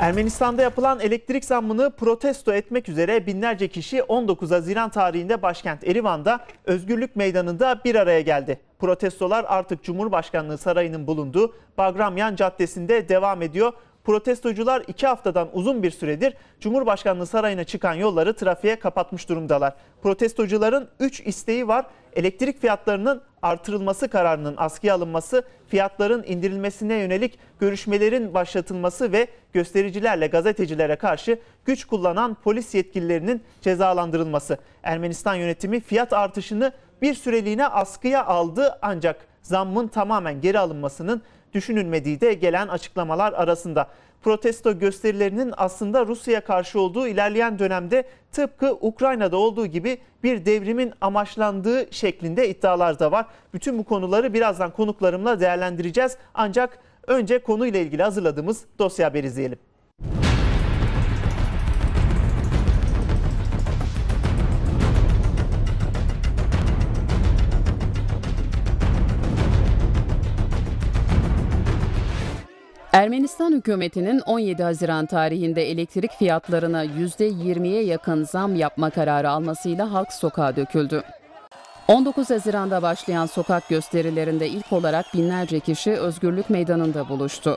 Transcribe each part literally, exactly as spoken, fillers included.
Ermenistan'da yapılan elektrik zammını protesto etmek üzere binlerce kişi on dokuz Haziran tarihinde başkent Erivan'da Özgürlük Meydanı'nda bir araya geldi. Protestolar artık Cumhurbaşkanlığı Sarayı'nın bulunduğu Bagramyan Caddesi'nde devam ediyor. Protestocular iki haftadan uzun bir süredir Cumhurbaşkanlığı Sarayı'na çıkan yolları trafiğe kapatmış durumdalar. Protestocuların üç isteği var. Elektrik fiyatlarının artırılması kararının askıya alınması, fiyatların indirilmesine yönelik görüşmelerin başlatılması ve göstericilerle gazetecilere karşı güç kullanan polis yetkililerinin cezalandırılması. Ermenistan yönetimi fiyat artışını bir süreliğine askıya aldı ancak zammın tamamen geri alınmasının düşünülmediği de gelen açıklamalar arasında. Protesto gösterilerinin aslında Rusya'ya karşı olduğu, ilerleyen dönemde tıpkı Ukrayna'da olduğu gibi bir devrimin amaçlandığı şeklinde iddialar da var. Bütün bu konuları birazdan konuklarımla değerlendireceğiz. Ancak önce konuyla ilgili hazırladığımız dosya haberi izleyelim. Ermenistan hükümetinin on yedi Haziran tarihinde elektrik fiyatlarına yüzde yirmiye yakın zam yapma kararı almasıyla halk sokağa döküldü. on dokuz Haziran'da başlayan sokak gösterilerinde ilk olarak binlerce kişi Özgürlük Meydanı'nda buluştu.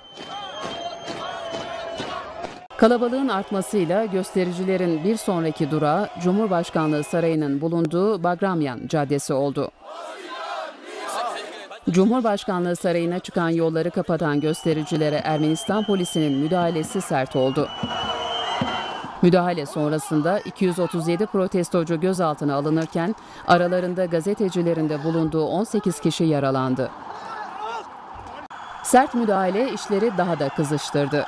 Kalabalığın artmasıyla göstericilerin bir sonraki durağı Cumhurbaşkanlığı Sarayı'nın bulunduğu Bagramyan Caddesi oldu. Cumhurbaşkanlığı Sarayı'na çıkan yolları kapatan göstericilere Ermenistan polisinin müdahalesi sert oldu. Müdahale sonrasında iki yüz otuz yedi protestocu gözaltına alınırken aralarında gazetecilerin de bulunduğu on sekiz kişi yaralandı. Sert müdahale işleri daha da kızıştırdı.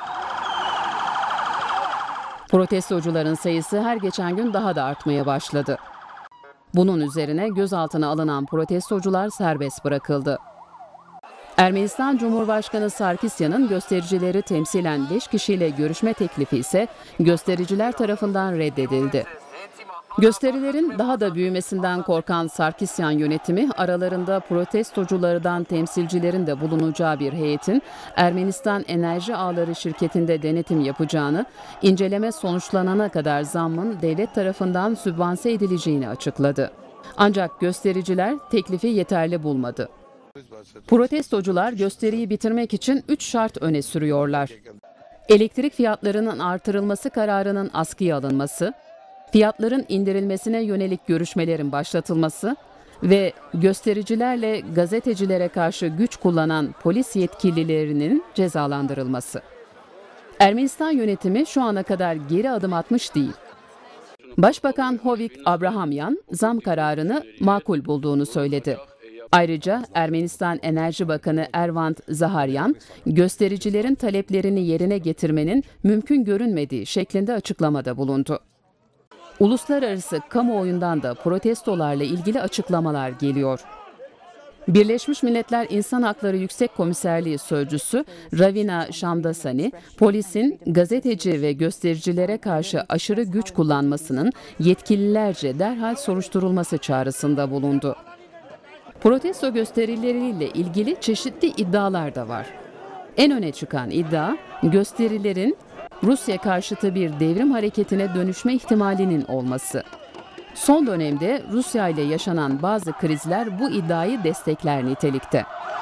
Protestocuların sayısı her geçen gün daha da artmaya başladı. Bunun üzerine gözaltına alınan protestocular serbest bırakıldı. Ermenistan Cumhurbaşkanı Sarkisyan'ın göstericileri temsilen beş kişiyle görüşme teklifi ise göstericiler tarafından reddedildi. Gösterilerin daha da büyümesinden korkan Sarkisyan yönetimi aralarında protestoculardan temsilcilerin de bulunacağı bir heyetin Ermenistan Enerji Ağları şirketinde denetim yapacağını, inceleme sonuçlanana kadar zammın devlet tarafından sübvanse edileceğini açıkladı. Ancak göstericiler teklifi yeterli bulmadı. Protestocular gösteriyi bitirmek için üç şart öne sürüyorlar. Elektrik fiyatlarının artırılması kararının askıya alınması, fiyatların indirilmesine yönelik görüşmelerin başlatılması ve göstericilerle gazetecilere karşı güç kullanan polis yetkililerinin cezalandırılması. Ermenistan yönetimi şu ana kadar geri adım atmış değil. Başbakan Hovik Abrahamyan zam kararını makul bulduğunu söyledi. Ayrıca Ermenistan Enerji Bakanı Ervand Zaharyan, göstericilerin taleplerini yerine getirmenin mümkün görünmediği şeklinde açıklamada bulundu. Uluslararası kamuoyundan da protestolarla ilgili açıklamalar geliyor. Birleşmiş Milletler İnsan Hakları Yüksek Komiserliği Sözcüsü Ravina Shamdasani, polisin gazeteci ve göstericilere karşı aşırı güç kullanmasının yetkililerce derhal soruşturulması çağrısında bulundu. Protesto gösterileriyle ilgili çeşitli iddialar da var. En öne çıkan iddia, gösterilerin Rusya karşıtı bir devrim hareketine dönüşme ihtimalinin olması. Son dönemde Rusya ile yaşanan bazı krizler bu iddiayı destekler nitelikte.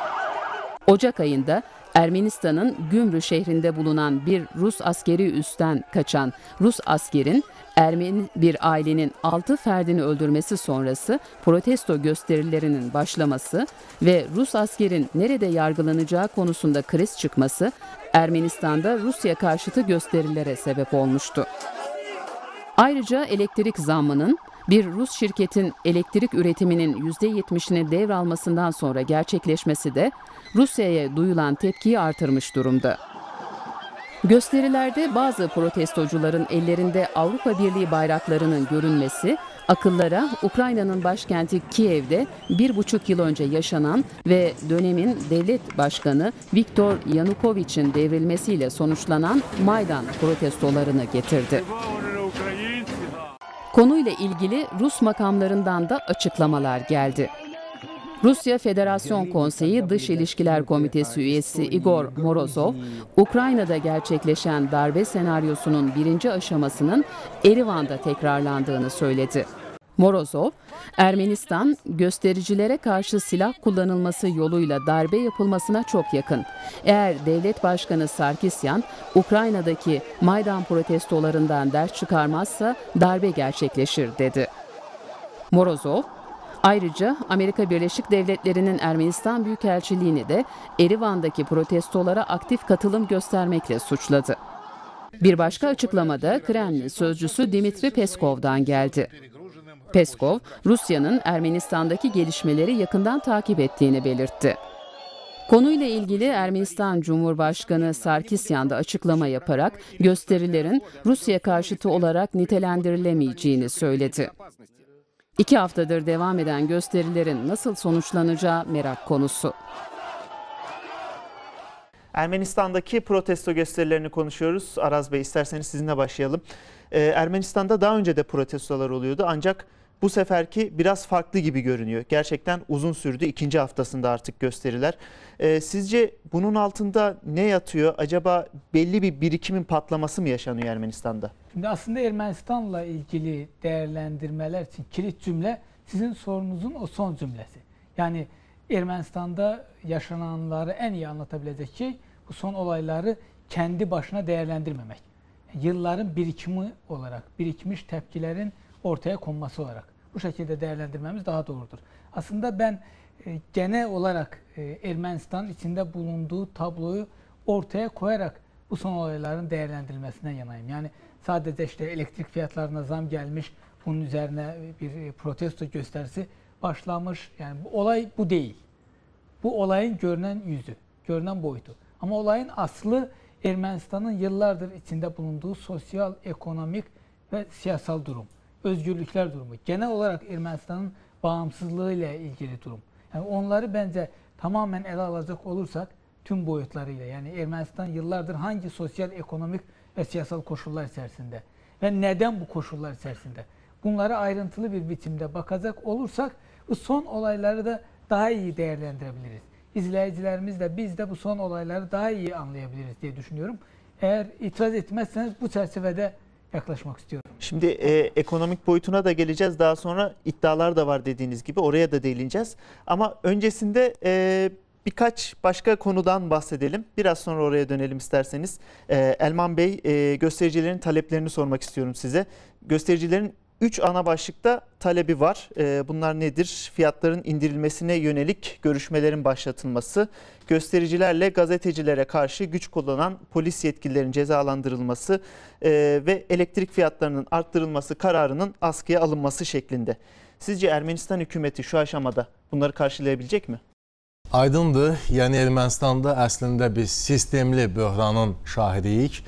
Ocak ayında Ermenistan'ın Gümrü şehrinde bulunan bir Rus askeri üstten kaçan Rus askerin Ermeni bir ailenin altı ferdini öldürmesi sonrası protesto gösterilerinin başlaması ve Rus askerin nerede yargılanacağı konusunda kriz çıkması Ermenistan'da Rusya karşıtı gösterilere sebep olmuştu. Ayrıca elektrik zammının bir Rus şirketin elektrik üretiminin yüzde yetmişini devralmasından sonra gerçekleşmesi de Rusya'ya duyulan tepkiyi artırmış durumda. Gösterilerde bazı protestocuların ellerinde Avrupa Birliği bayraklarının görünmesi, akıllara Ukrayna'nın başkenti Kiev'de bir buçuk yıl önce yaşanan ve dönemin devlet başkanı Viktor Yanukovych'in devrilmesiyle sonuçlanan Maydan protestolarını getirdi. Konuyla ilgili Rus makamlarından da açıklamalar geldi. Rusya Federasyon Konseyi Dış İlişkiler Komitesi üyesi Igor Morozov, Ukrayna'da gerçekleşen darbe senaryosunun birinci aşamasının Erivan'da tekrarlandığını söyledi. Morozov, Ermenistan göstericilere karşı silah kullanılması yoluyla darbe yapılmasına çok yakın. Eğer devlet başkanı Sarkisyan, Ukrayna'daki Maydan protestolarından ders çıkarmazsa darbe gerçekleşir dedi. Morozov, ayrıca Amerika Birleşik Devletleri'nin Ermenistan Büyükelçiliğini de Erivan'daki protestolara aktif katılım göstermekle suçladı. Bir başka açıklamada Kremlin sözcüsü Dmitri Peskov'dan geldi. Peskov, Rusya'nın Ermenistan'daki gelişmeleri yakından takip ettiğini belirtti. Konuyla ilgili Ermenistan Cumhurbaşkanı Sarkisyan da açıklama yaparak gösterilerin Rusya karşıtı olarak nitelendirilemeyeceğini söyledi. İki haftadır devam eden gösterilerin nasıl sonuçlanacağı merak konusu. Ermenistan'daki protesto gösterilerini konuşuyoruz. Araz Bey, isterseniz sizinle başlayalım. Ee, Ermenistan'da daha önce de protestolar oluyordu ancak bu seferki biraz farklı gibi görünüyor. Gerçekten uzun sürdü. İkinci haftasında artık gösteriler. Ee, sizce bunun altında ne yatıyor? Acaba belli bir birikimin patlaması mı yaşanıyor Ermenistan'da? Şimdi aslında Ermenistan'la ilgili değerlendirmeler için kilit cümle sizin sorunuzun o son cümlesi. Yani Ermenistan'da yaşananları en iyi anlatabilecek şey bu son olayları kendi başına değerlendirmemek. Yılların birikimi olarak, birikmiş tepkilerin ortaya konması olarak bu şekilde değerlendirmemiz daha doğrudur. Aslında ben e, genel olarak e, Ermenistan içinde bulunduğu tabloyu ortaya koyarak bu son olayların değerlendirilmesinden yanayım. Yani sadece işte elektrik fiyatlarına zam gelmiş, bunun üzerine bir protesto gösterisi başlamış. Yani bu olay bu değil. Bu olayın görünen yüzü, görünen boyutu. Ama olayın aslı Ermenistan'ın yıllardır içinde bulunduğu sosyal, ekonomik ve siyasal durum. Özgürlükler durumu. Genel olarak Ermenistan'ın bağımsızlığı ile ilgili durum. Yani onları bence tamamen ele alacak olursak tüm boyutlarıyla, yani Ermenistan yıllardır hangi sosyal, ekonomik ve siyasal koşullar içerisinde ve neden bu koşullar içerisinde? Bunlara ayrıntılı bir biçimde bakacak olursak bu son olayları da daha iyi değerlendirebiliriz. İzleyicilerimiz de biz de bu son olayları daha iyi anlayabiliriz diye düşünüyorum. Eğer itiraz etmezseniz bu çerçevede yaklaşmak istiyorum. Şimdi e, ekonomik boyutuna da geleceğiz. Daha sonra iddialar da var dediğiniz gibi. Oraya da değineceğiz. Ama öncesinde e, birkaç başka konudan bahsedelim. Biraz sonra oraya dönelim isterseniz. E, Elman Bey, e, göstericilerin taleplerini sormak istiyorum size. Göstericilerin üç ana başlıkta talebi var. E, bunlar nedir? Fiyatların indirilmesine yönelik görüşmelerin başlatılması, göstericilerle gazetecilere karşı güç kullanan polis yetkililerin cezalandırılması e, ve elektrik fiyatlarının arttırılması kararının askıya alınması şeklinde. Sizce Ermenistan hükümeti şu aşamada bunları karşılayabilecek mi? Aydındır. Yani Ermenistan'da əslində biz sistemli böhranın şahidiyik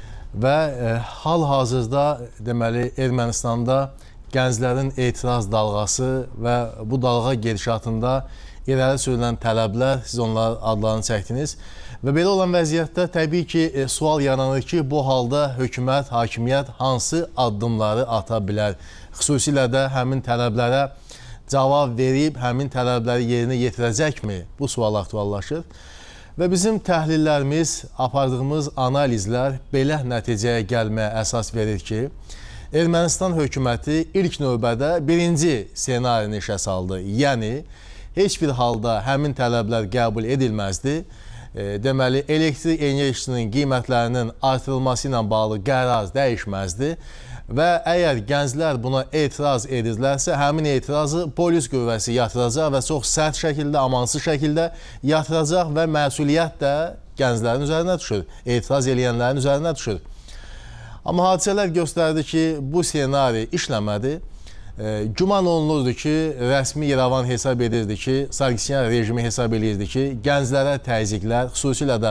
və e, hal-hazırda deməli Ermənistanda gənclərin etiraz dalğası və bu dalğa gedişatında irəli sürülən tələblər, siz onların adlarını çəkdiniz və belə olan vəziyyətdə təbii ki e, sual yaranır ki, bu halda hökumət, hakimiyyət hansı addımları ata bilər? Xüsusilə də həmin tələblərə cavab verib, həmin tələbləri yerinə yetirəcəkmi? Bu sual aktuallaşır. Və bizim təhlillərimiz, apardığımız analizlər belə nəticəyə gəlməyə əsas verir ki, Ermənistan hökuməti ilk növbədə birinci senarini işə saldı. Yəni, heç bir halda həmin tələblər qəbul edilməzdi. E, deməli, elektrik enerjisinin qiymətlərinin artırılması ilə bağlı qərar dəyişməzdi. Və əgər gənclər buna etiraz edirlərsə, həmin etirazı polis qüvvəsi yatıracaq və çox sərt şəkildə, amansız şəkildə yatıracaq və məsuliyyət də gənclərin üzərinə düşür, etiraz edənlərin üzərinə düşür. Amma hadisələr göstərdi ki, bu senari işləmədi. E, güman olunurdu ki, rəsmi İrəvan hesab edirdi ki, Sarkisyan rejimi hesab edirdi ki, gənclərə təzyiqlər, xüsusilə də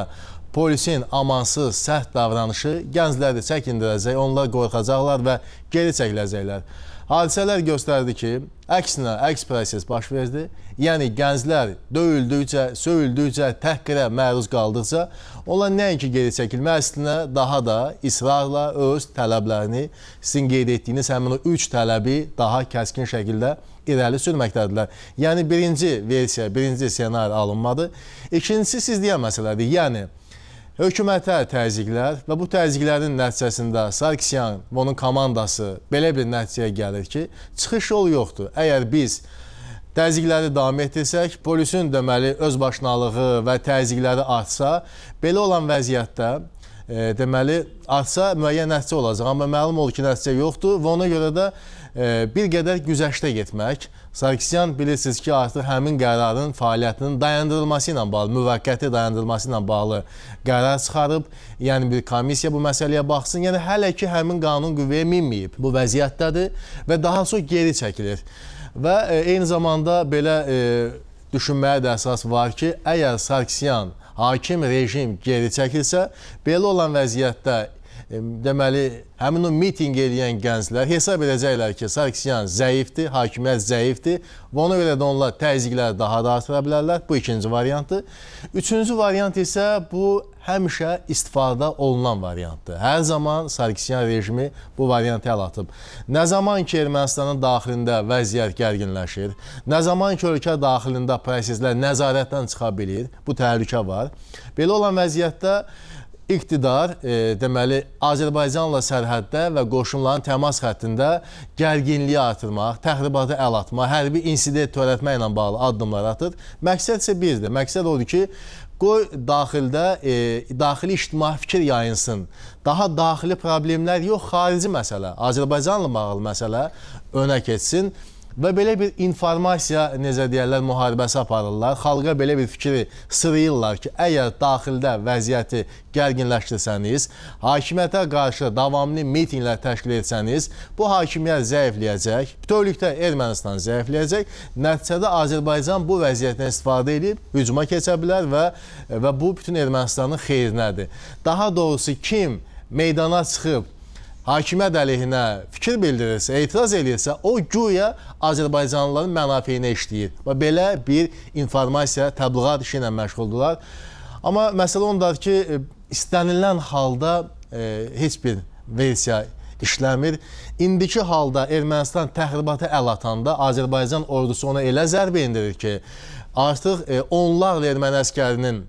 polisin amansız, sərt davranışı gəncləri çəkindirəcək, onlar qorxacaqlar və geri çəkiləcəklər. Hadisələr göstərdi ki, əksinə, əks proses baş verdi. Yəni, gənclər döyüldükcə, söyüldükcə, təhqirə məruz qaldıqca, onlar nəinki geri çəkilmə, əslində daha da israrla öz tələblərini, sizin qeyd etdiyiniz həmin o üç tələbi daha kəskin şəkildə irəli sürməkdədirlər. Yəni, birinci versiya, birinci ssenari alınmadı. İkincisi, siz deyən məsələdir. Yəni, hökumətə təzyiqlər və bu təzyiqlərin nəticəsində Sarkisyan və onun komandası belə bir nəticəyə gəlir ki, çıxış yolu yoxdur. Əgər biz təzyiqləri davam etdirsək, polisin deməli özbaşınalığı və təzyiqləri artsa, belə olan vəziyyətdə e, deməli artsa müəyyən nəticə olacaq. Amma məlum olur ki, nəticə yoxdur və ona görə də e, bir qədər güzəştə getmək. Sarkisyan bilirsiniz ki, artıq həmin qərarın fəaliyyətinin dayandırılması ilə bağlı, müvəqqəti dayandırılması ilə bağlı qərar çıxarıb. Yəni bir komissiya bu məsələyə baxsın. Yəni hələ ki, həmin qanun qüvvəyə minməyib. Bu vəziyyətdədir və daha çox geri çəkilir. Və e, eyni zamanda belə e, düşünməyə də əsas var ki, əgər Sarkisyan, hakim rejim geri çəkilsə, belə olan vəziyyətdə deməli, həmin o miting eləyən gənclər hesab edəcəklər ki, Sarkisyan zəifdir, hakimiyyət zəifdir və ona görə də onlar təzyiqləri daha da artıra bilərlər. Bu ikinci variantdır. Üçüncü variant isə bu həmişə istifadə olunan variantdır. Hər zaman Sarkisyan rejimi bu variantı əl atıb. Nə zaman ki, Ermənistanın daxilində vəziyyət gərginləşir, nə zaman ki, ölkə daxilində proseslər nəzarətdən çıxa bilir, bu təhlükə var. Belə olan vəziyyətdə İqtidar, e, deməli, Azərbaycanla sərhəddə və qoşunların təmas xəttində gərginliyi artırmaq, təxribatı əl atmaq, hərbi insident törətməklə bağlı addımlar atır. Məqsəd isə birdir. Məqsəd odur ki, qoy daxildə, e, daxili ictimai fikir yayınsın. Daha daxili problemlər yox, xarici məsələ, Azərbaycanla bağlı məsələ önə keçsin. Və belə bir informasiya, necə deyərlər, müharibəsi aparırlar. Xalqa belə bir fikri sırayırlar ki, əgər daxildə vəziyyəti gərginləşdirsəniz, hakimiyyətə qarşı davamlı mitinglər təşkil etsəniz, bu hakimiyyət zəifləyəcək, bütövlükdə Ermənistan zəifləyəcək. Nəticədə Azərbaycan bu vəziyyətdən istifadə edib, hücuma keçə bilər və, və bu bütün Ermənistanın xeyrinədir. Daha doğrusu kim meydana çıxıb, hakimiyyət əleyhinə fikir bildirirsə, etiraz edirsə, o güya Azərbaycanlıların mənafeyinə işləyir. Və belə bir informasiya, təbliğat işi ilə məşğuldurlar. Amma məsələ ondadır ki, istənilən halda e, heç bir versiya işləmir. İndiki halda Ermənistan təxribata əl atanda Azərbaycan ordusu ona elə zərbə indirir ki, artıq e, onlarla erməni əskərinin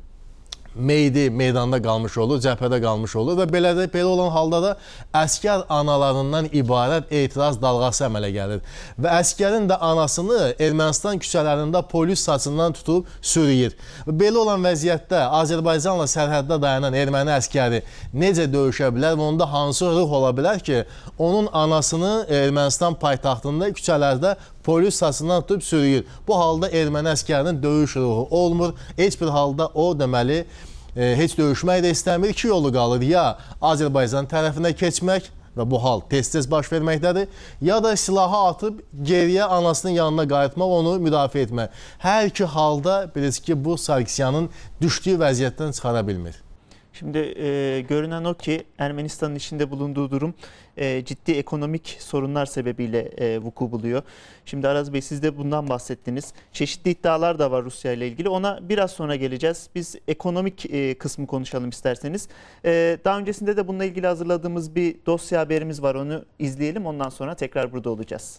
meydi meydanda qalmış olur, cəbhədə qalmış olur və belə, də, belə olan halda da əskər analarından ibarət etiraz dalğası əmələ gəlir. Və əskərin də anasını Ermənistan küçələrində polis saçından tutub sürüyür. Və belə olan vəziyyətdə Azərbaycanla sərhəddə dayanan erməni əskəri necə döyüşə bilər və onda hansı ruh ola bilər ki, onun anasını Ermənistan paytaxtında küçələrdə polis saçından tutub sürüyür. Bu halda erməni əskərinin döyüş ruhu olmur. Heç bir halda o deməli e, heç döyüşmək də istəmir. İki yolu qalır. Ya Azərbaycan tərəfinə keçmək və bu hal tez-tez baş verməkdədir, ya da silahı atıb geriyə anasının yanına qayıtmaq, onu müdafiə etmək. Hər iki halda bilirsiniz ki, bu Sarkisyanın düşdüyü vəziyyətdən çıxara bilmir. Şimdi e, görünen o ki Ermenistan'ın içinde bulunduğu durum e, ciddi ekonomik sorunlar sebebiyle e, vuku buluyor. Şimdi Araz Bey, siz de bundan bahsettiniz. Çeşitli iddialar da var Rusya ile ilgili. Ona biraz sonra geleceğiz. Biz ekonomik e, kısmı konuşalım isterseniz. E, daha öncesinde de bununla ilgili hazırladığımız bir dosya haberimiz var. Onu izleyelim. Ondan sonra tekrar burada olacağız.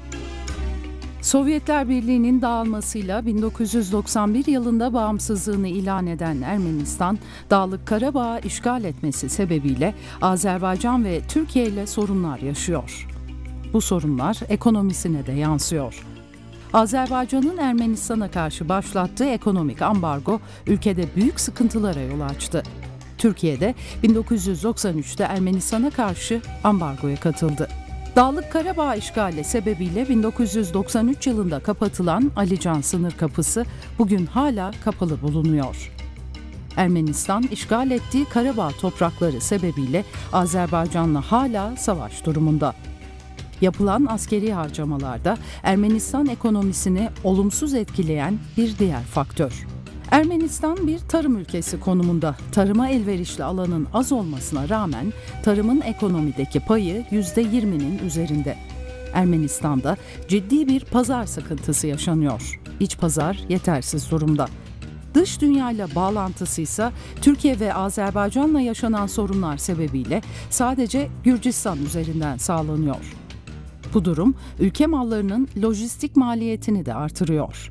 Sovyetler Birliği'nin dağılmasıyla bin dokuz yüz doksan bir yılında bağımsızlığını ilan eden Ermenistan, Dağlık Karabağ'ı işgal etmesi sebebiyle Azerbaycan ve Türkiye ile sorunlar yaşıyor. Bu sorunlar ekonomisine de yansıyor. Azerbaycan'ın Ermenistan'a karşı başlattığı ekonomik ambargo ülkede büyük sıkıntılara yol açtı. Türkiye de bin dokuz yüz doksan üçte Ermenistan'a karşı ambargoya katıldı. Dağlık Karabağ işgali sebebiyle bin dokuz yüz doksan üç yılında kapatılan Alican sınır kapısı bugün hala kapalı bulunuyor. Ermenistan işgal ettiği Karabağ toprakları sebebiyle Azerbaycan'la hala savaş durumunda. Yapılan askeri harcamalarda Ermenistan ekonomisini olumsuz etkileyen bir diğer faktör. Ermenistan bir tarım ülkesi konumunda. Tarıma elverişli alanın az olmasına rağmen tarımın ekonomideki payı yüzde yirminin üzerinde. Ermenistan'da ciddi bir pazar sıkıntısı yaşanıyor. İç pazar yetersiz durumda. Dış dünyayla bağlantısı ise Türkiye ve Azerbaycan'la yaşanan sorunlar sebebiyle sadece Gürcistan üzerinden sağlanıyor. Bu durum ülke mallarının lojistik maliyetini de artırıyor.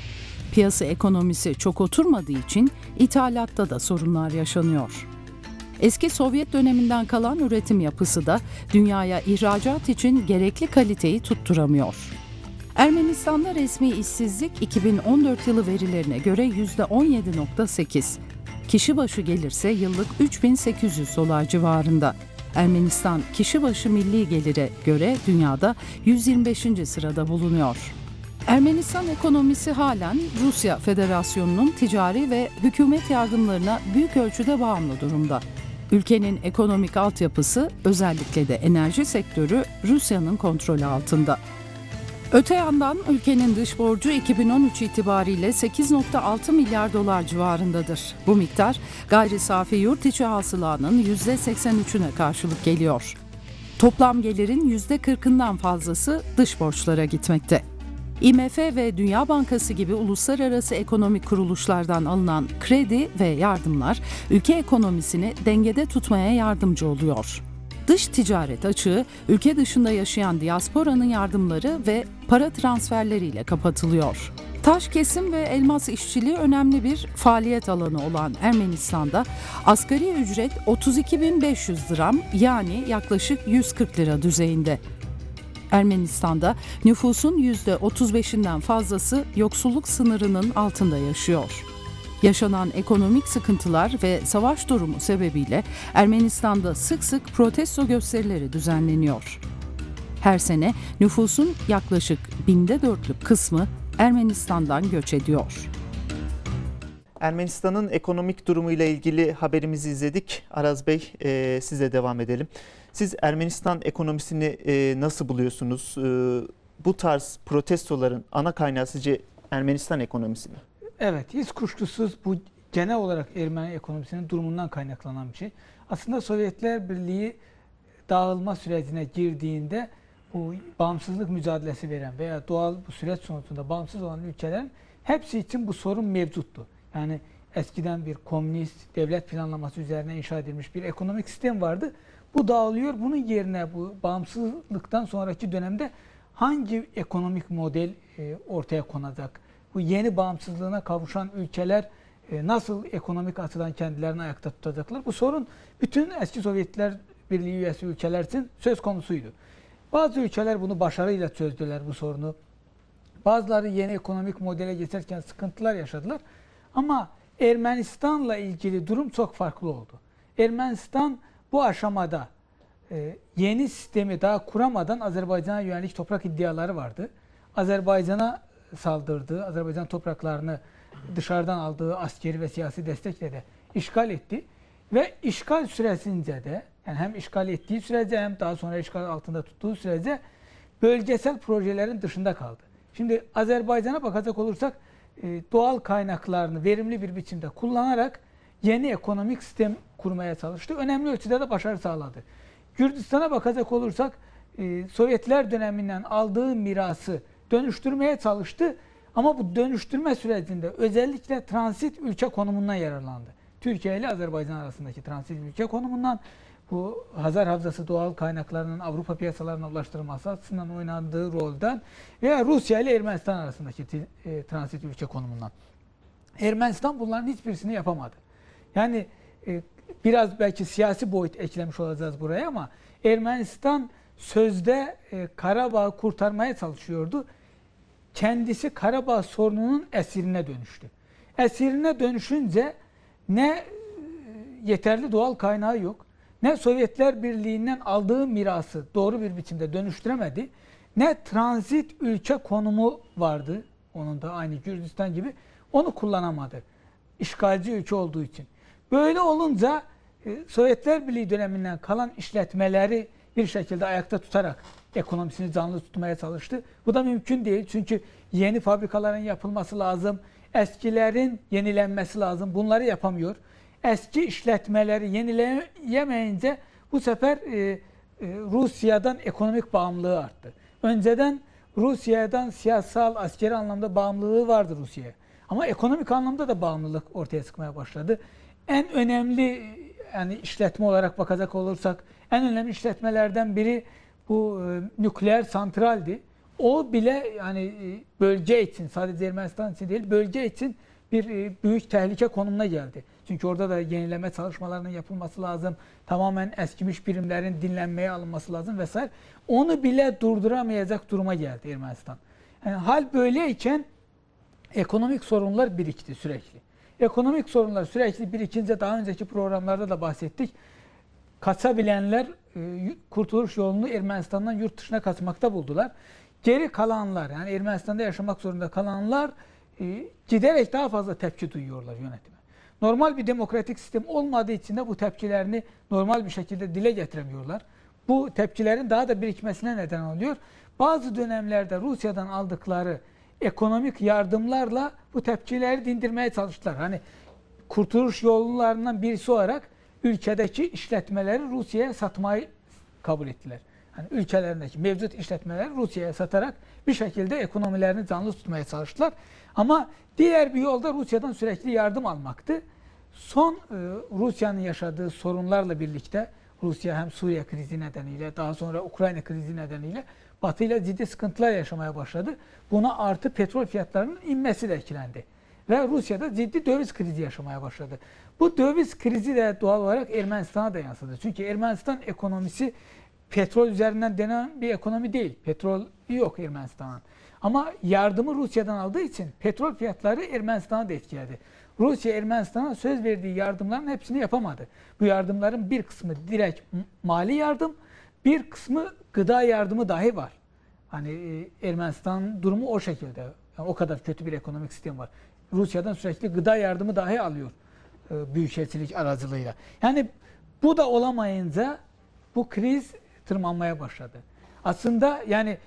Piyasa ekonomisi çok oturmadığı için ithalatta da sorunlar yaşanıyor. Eski Sovyet döneminden kalan üretim yapısı da dünyaya ihracat için gerekli kaliteyi tutturamıyor. Ermenistan'da resmi işsizlik iki bin on dört yılı verilerine göre yüzde on yedi virgül sekiz. Kişi başı gelirse yıllık üç bin sekiz yüz dolar civarında. Ermenistan kişi başı milli gelire göre dünyada yüz yirmi beşinci sırada bulunuyor. Ermenistan ekonomisi halen Rusya Federasyonu'nun ticari ve hükümet yardımlarına büyük ölçüde bağımlı durumda. Ülkenin ekonomik altyapısı, özellikle de enerji sektörü Rusya'nın kontrolü altında. Öte yandan ülkenin dış borcu iki bin on üç itibariyle sekiz virgül altı milyar dolar civarındadır. Bu miktar gayri safi yurt içi hasılanın yüzde seksen üçüne karşılık geliyor. Toplam gelirin yüzde kırkından fazlası dış borçlara gitmekte. I M F ve Dünya Bankası gibi uluslararası ekonomik kuruluşlardan alınan kredi ve yardımlar ülke ekonomisini dengede tutmaya yardımcı oluyor. Dış ticaret açığı ülke dışında yaşayan diasporanın yardımları ve para transferleriyle kapatılıyor. Taş kesim ve elmas işçiliği önemli bir faaliyet alanı olan Ermenistan'da asgari ücret otuz iki bin beş yüz dram, yani yaklaşık yüz kırk lira düzeyinde. Ermenistan'da nüfusun yüzde otuz beşinden fazlası yoksulluk sınırının altında yaşıyor. Yaşanan ekonomik sıkıntılar ve savaş durumu sebebiyle Ermenistan'da sık sık protesto gösterileri düzenleniyor. Her sene nüfusun yaklaşık binde dörtlük kısmı Ermenistan'dan göç ediyor. Ermenistan'ın ekonomik durumuyla ilgili haberimizi izledik. Araz Bey, e, size devam edelim. Siz Ermenistan ekonomisini e, nasıl buluyorsunuz? E, bu tarz protestoların ana kaynağı sizce Ermenistan ekonomisi mi? Evet, hiç kuşkusuz bu genel olarak Ermeni ekonomisinin durumundan kaynaklanan bir şey. Aslında Sovyetler Birliği dağılma sürecine girdiğinde bu bağımsızlık mücadelesi veren veya doğal bu süreç sonucunda bağımsız olan ülkelerin hepsi için bu sorun mevcuttu. Yani eskiden bir komünist devlet planlaması üzerine inşa edilmiş bir ekonomik sistem vardı. Bu dağılıyor. Bunun yerine bu bağımsızlıktan sonraki dönemde hangi ekonomik model ortaya konacak? Bu yeni bağımsızlığına kavuşan ülkeler nasıl ekonomik açıdan kendilerini ayakta tutacaklar? Bu sorun bütün eski Sovyetler Birliği üyesi ülkeler için söz konusuydu. Bazı ülkeler bunu başarıyla çözdüler bu sorunu. Bazıları yeni ekonomik modele geçerken sıkıntılar yaşadılar. Ama Ermenistan'la ilgili durum çok farklı oldu. Ermenistan bu aşamada yeni sistemi daha kuramadan Azerbaycan'a yönelik toprak iddiaları vardı. Azerbaycan'a saldırdı. Azerbaycan topraklarını dışarıdan aldığı askeri ve siyasi destekle de işgal etti. Ve işgal süresince de, yani hem işgal ettiği sürece hem daha sonra işgal altında tuttuğu sürece bölgesel projelerin dışında kaldı. Şimdi Azerbaycan'a bakacak olursak doğal kaynaklarını verimli bir biçimde kullanarak yeni ekonomik sistem kurmaya çalıştı. Önemli ölçüde de başarı sağladı. Gürcistan'a bakacak olursak Sovyetler döneminden aldığı mirası dönüştürmeye çalıştı. Ama bu dönüştürme sürecinde özellikle transit ülke konumundan yararlandı. Türkiye ile Azerbaycan arasındaki transit ülke konumundan, bu Hazar Havzası doğal kaynaklarının Avrupa piyasalarına ulaştırılması açısından oynadığı rolden veya Rusya ile Ermenistan arasındaki e, transit ülke konumundan. Ermenistan bunların hiçbirisini yapamadı. Yani e, biraz belki siyasi boyut eklemiş olacağız buraya ama Ermenistan sözde e, Karabağ'ı kurtarmaya çalışıyordu. Kendisi Karabağ sorununun esirine dönüştü. Esirine dönüşünce ne yeterli doğal kaynağı yok, ne Sovyetler Birliği'nden aldığı mirası doğru bir biçimde dönüştüremedi, ne transit ülke konumu vardı, onun da aynı Gürcistan gibi, onu kullanamadı. İşgalci ülke olduğu için. Böyle olunca Sovyetler Birliği döneminden kalan işletmeleri bir şekilde ayakta tutarak ekonomisini canlı tutmaya çalıştı. Bu da mümkün değil çünkü yeni fabrikaların yapılması lazım. Eskilerin yenilenmesi lazım. Bunları yapamıyor. Eski işletmeleri yenileyemeyince bu sefer e, e, Rusya'dan ekonomik bağımlılığı arttı. Önceden Rusya'dan siyasal, askeri anlamda bağımlılığı vardı Rusya'ya. Ama ekonomik anlamda da bağımlılık ortaya çıkmaya başladı. En önemli yani işletme olarak bakacak olursak en önemli işletmelerden biri bu e, nükleer santraldi. O bile yani e, bölge için, sadece Ermenistan için değil, bölge için bir e, büyük tehlike konumuna geldi. Çünkü orada da yenileme çalışmalarının yapılması lazım. Tamamen eskimiş birimlerin dinlenmeye alınması lazım vesaire. Onu bile durduramayacak duruma geldi Ermenistan. Yani hal böyleyken ekonomik sorunlar birikti sürekli. Ekonomik sorunlar sürekli birikince daha önceki programlarda da bahsettik. Kaçabilenler e, kurtuluş yolunu Ermenistan'dan yurt dışına kaçmakta buldular. Geri kalanlar yani Ermenistan'da yaşamak zorunda kalanlar e, giderek daha fazla tepki duyuyorlar yönetime. Normal bir demokratik sistem olmadığı için de bu tepkilerini normal bir şekilde dile getiremiyorlar. Bu tepkilerin daha da birikmesine neden oluyor. Bazı dönemlerde Rusya'dan aldıkları ekonomik yardımlarla bu tepkileri dindirmeye çalıştılar. Hani kurtuluş yollarından birisi olarak ülkedeki işletmeleri Rusya'ya satmayı kabul ettiler. Yani ülkelerindeki mevcut işletmeleri Rusya'ya satarak bir şekilde ekonomilerini canlı tutmaya çalıştılar. Ama diğer bir yolda Rusya'dan sürekli yardım almaktı. Son e, Rusya'nın yaşadığı sorunlarla birlikte Rusya hem Suriye krizi nedeniyle daha sonra Ukrayna krizi nedeniyle Batı ile ciddi sıkıntılar yaşamaya başladı. Buna artı petrol fiyatlarının inmesi de eklendi. Ve Rusya'da ciddi döviz krizi yaşamaya başladı. Bu döviz krizi de doğal olarak Ermenistan'a da yansıdı. Çünkü Ermenistan ekonomisi petrol üzerinden denen bir ekonomi değil. Petrol yok Ermenistan'ın. Ama yardımı Rusya'dan aldığı için petrol fiyatları Ermenistan'a da etkiledi. Rusya Ermenistan'a söz verdiği yardımların hepsini yapamadı. Bu yardımların bir kısmı direkt mali yardım, bir kısmı gıda yardımı dahi var. Hani Ermenistan durumu o şekilde. Yani o kadar kötü bir ekonomik sistem var. Rusya'dan sürekli gıda yardımı dahi alıyor büyükelçilik aracılığıyla. Yani bu da olamayınca bu kriz tırmanmaya başladı. Aslında yani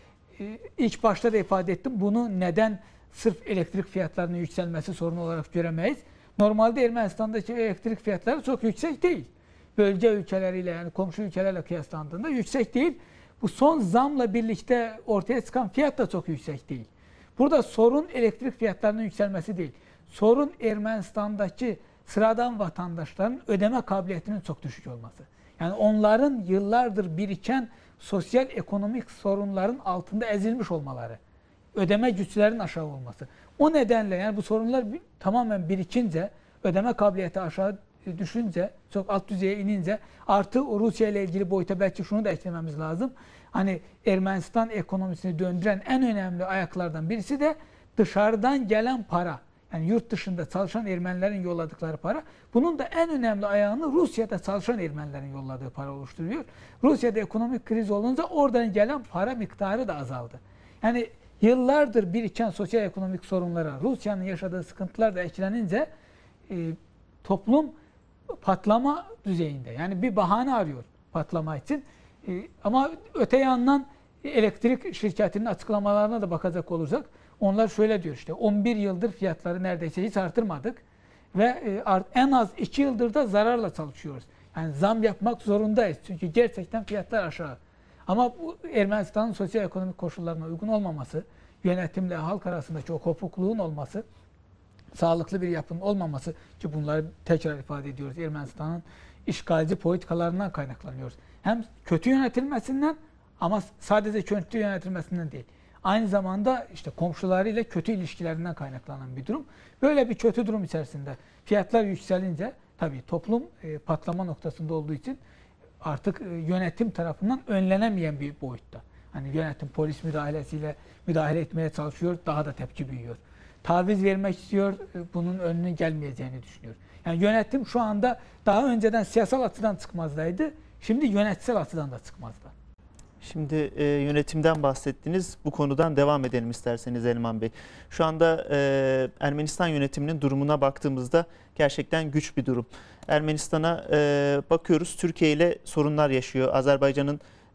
ilk başta da ifade ettim, bunu neden sırf elektrik fiyatlarının yükselmesi sorunu olarak göremeyiz. Normalde Ermenistan'daki elektrik fiyatları çok yüksek değil. Bölge ülkeleriyle yani komşu ülkelerle kıyaslandığında yüksek değil. Bu son zamla birlikte ortaya çıkan fiyat da çok yüksek değil. Burada sorun elektrik fiyatlarının yükselmesi değil. Sorun Ermenistan'daki sıradan vatandaşların ödeme kabiliyetinin çok düşük olması. Yani onların yıllardır biriken sosyal ekonomik sorunların altında ezilmiş olmaları. Ödeme güçlerinin aşağı olması. O nedenle yani bu sorunlar tamamen birikince, ödeme kabiliyeti aşağı düşünce, çok alt düzeye inince artı Rusya ile ilgili boyuta belki şunu da eklememiz lazım. Hani Ermenistan ekonomisini döndüren en önemli ayaklardan birisi de dışarıdan gelen para. Yani yurt dışında çalışan Ermenilerin yolladıkları para. Bunun da en önemli ayağını Rusya'da çalışan Ermenilerin yolladığı para oluşturuyor. Rusya'da ekonomik kriz olunca oradan gelen para miktarı da azaldı. Yani yıllardır biriken sosyal ekonomik sorunlara Rusya'nın yaşadığı sıkıntılar da eklenince e, toplum patlama düzeyinde. Yani bir bahane arıyor patlama için. E, ama öte yandan elektrik şirketinin açıklamalarına da bakacak olursak onlar şöyle diyor işte on bir yıldır fiyatları neredeyse hiç artırmadık ve e, art, en az iki yıldır da zararla çalışıyoruz. Yani zam yapmak zorundayız çünkü gerçekten fiyatlar aşağı. Ama bu Ermenistan'ın sosyal ekonomik koşullarına uygun olmaması, yönetimle halk arasındaki o kopukluğun olması, sağlıklı bir yapının olmaması ki bunları tekrar ifade ediyoruz. Ermenistan'ın işgalci politikalarından kaynaklanıyoruz. Hem kötü yönetilmesinden ama sadece kötü yönetilmesinden değil. Aynı zamanda işte komşularıyla kötü ilişkilerinden kaynaklanan bir durum. Böyle bir kötü durum içerisinde fiyatlar yükselince tabii toplum e, patlama noktasında olduğu için artık e, yönetim tarafından önlenemeyen bir boyutta. Hani yönetim polis müdahalesiyle müdahale etmeye çalışıyor, daha da tepki büyüyor. Taviz vermek istiyor, e, bunun önüne gelmeyeceğini düşünüyor. Yani yönetim şu anda daha önceden siyasal açıdan çıkmazdaydı, şimdi yönetsel açıdan da çıkmazda. Şimdi e, yönetimden bahsettiniz. Bu konudan devam edelim isterseniz Elman Bey. Şu anda e, Ermenistan yönetiminin durumuna baktığımızda gerçekten güç bir durum. Ermenistan'a e, bakıyoruz, Türkiye ile sorunlar yaşıyor. Azerbaycan'ın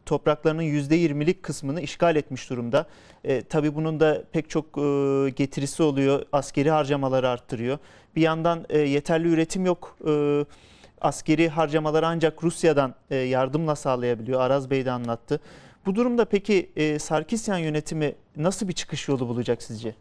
topraklarının yüzde yirmilik kısmını işgal etmiş durumda. E, tabii bunun da pek çok e, getirisi oluyor. Askeri harcamaları arttırıyor. Bir yandan e, yeterli üretim yok. E, askeri harcamaları ancak Rusya'dan e, yardımla sağlayabiliyor. Araz Bey de anlattı. Bu durumda peki e, Sarkisyan yönetimi nasıl bir çıkış yolu bulacak sizce?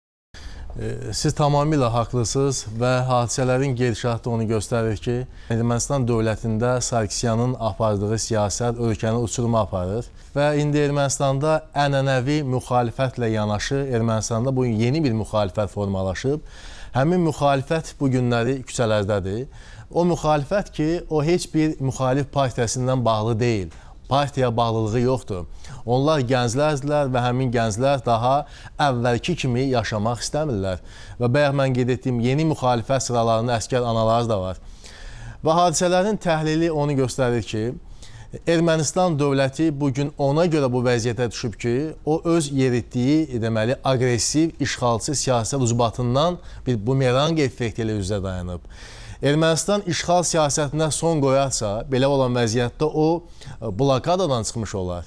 Siz tamamilə haqlısınız və hadisələrin gedişatı onu göstərir ki, Ermənistan dövlətində Sarkisyanın apardığı siyasət ölkəni uçuruma aparır və indi Ermənistanda ənənəvi müxalifətlə yanaşı Ermənistanda bu yeni bir müxalifət formalaşıb. Həmin müxalifət bu günləri küçələrdədir. O müxalifət ki, o heç bir müxalif partiyasından bağlı deyil. Partiya bağlılığı yoxdur. Onlar gənclərdirlər və həmin gənclər daha əvvəlki kimi yaşamaq istəmirlər. Və bayaq mən qeyd etdiyim yeni müxalifət sıralarında əskər analar da var. Və hadisələrin təhlili onu göstərir ki, Ermənistan dövləti bugün ona görə bu vəziyyətə düşüb ki, o öz yeritdiyi deməli aqressiv, işğalçı siyasət ucbatından bir bumerang effekti ilə üzrə dayanıb. Ermənistan işğal siyasətinə son qoyarsa, belə olan vəziyyətdə o blokadadan çıxmış olar.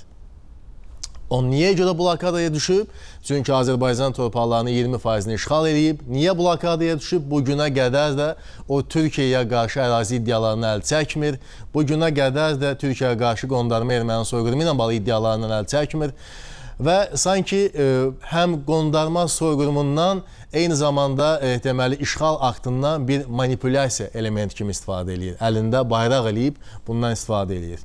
O niyə görə blokadaya düşüb? Çünki Azərbaycan torpaqlarını iyirmi faizini işğal edib. Niyə blokadaya düşüb? Bu günə qədər də o Türkiyəyə qarşı ərazi iddialarını əl çəkmir. Bu günə qədər də Türkiyəyə qarşı qondarma erməni soyqırımı ilə bağlı iddialarından əl çəkmir. Və sanki e, həm qondarma soyqırımından eyni zamanda e, deməli işğal aktından bir manipulyasiya elementi kimi istifadə edir. Əlində bayraq eləyib bundan istifadə edir.